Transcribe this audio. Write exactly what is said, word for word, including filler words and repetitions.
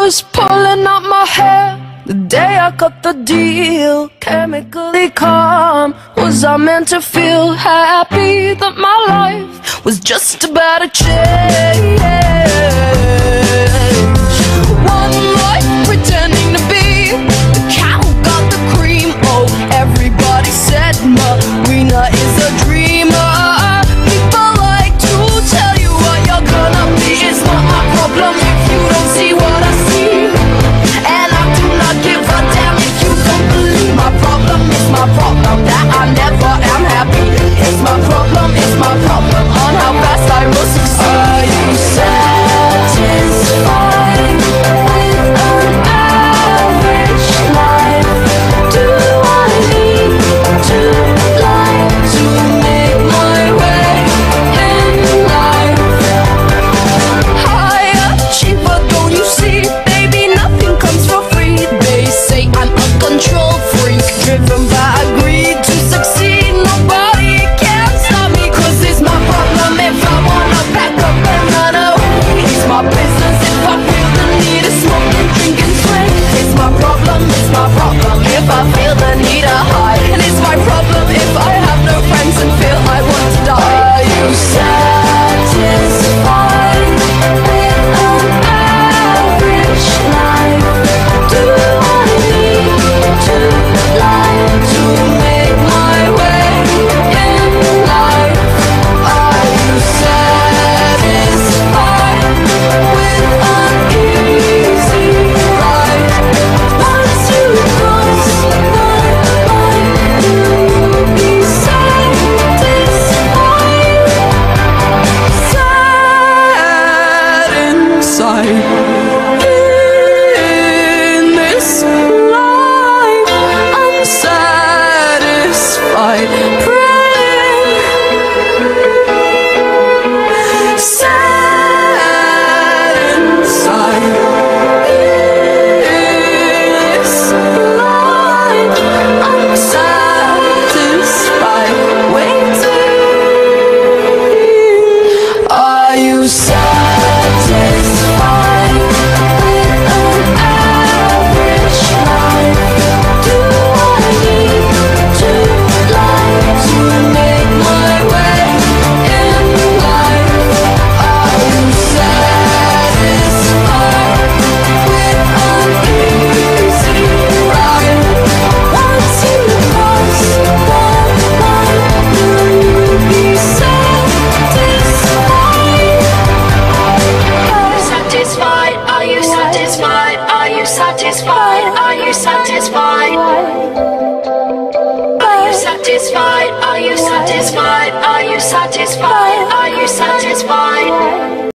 was pulling out my hair the day I cut the deal. Chemically calm, was I meant to feel happy that my life was just about to change? One life pretending to be the cow got the cream. Oh, everybody said Marina is a dreamer. People like to tell you what you're gonna be. It's not my problem if you don't see what I see, and I do not give a damn if you don't believe. My problem is my problem that I never am happy. It's my problem, it's my problem on how fast I will succeed. Are you satisfied with an average life? Do I need to lie to make my way in life? Higher, cheaper, don't you see? Baby, nothing comes for free. They say I'm a control freak, driven by greed to succeed. Nobody can stop me, cause it's my problem if I wanna pack up and run away. It's my business if I feel the need to smoke and drink and swing. It's my problem, it's my problem if I feel the need to hide. And it's my problem if I have no friends and feel I want to die. Are you satisfied with an average life? Do I need to lie to make my way in life? Are you satisfied with an easy ride? Once you cross my mind, you'll be satisfied. Sad inside. In this life, unsatisfied, praying. Sad inside. In this life, unsatisfied, waiting. Are you satisfied with an average life? Do I need to lie to make my way in life? Are you satisfied with an easy ride? Once you cross the line, will you be satisfied? Satisfied? Are you satisfied? Are you satisfied? Are you satisfied? Are you satisfied? Are you satisfied? Are you satisfied? Are you satisfied?